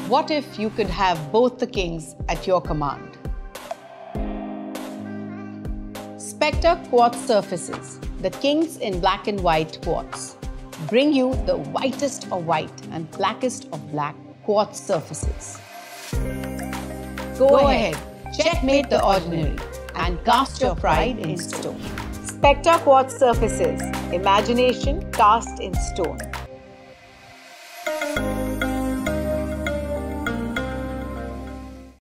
What if you could have both the kings at your command? Specta Quartz surfaces, the kings in black and white quartz, bring you the whitest of white and blackest of black quartz surfaces. Go ahead, checkmate the ordinary and cast your pride in stone. Specta Quartz surfaces, imagination cast in stone.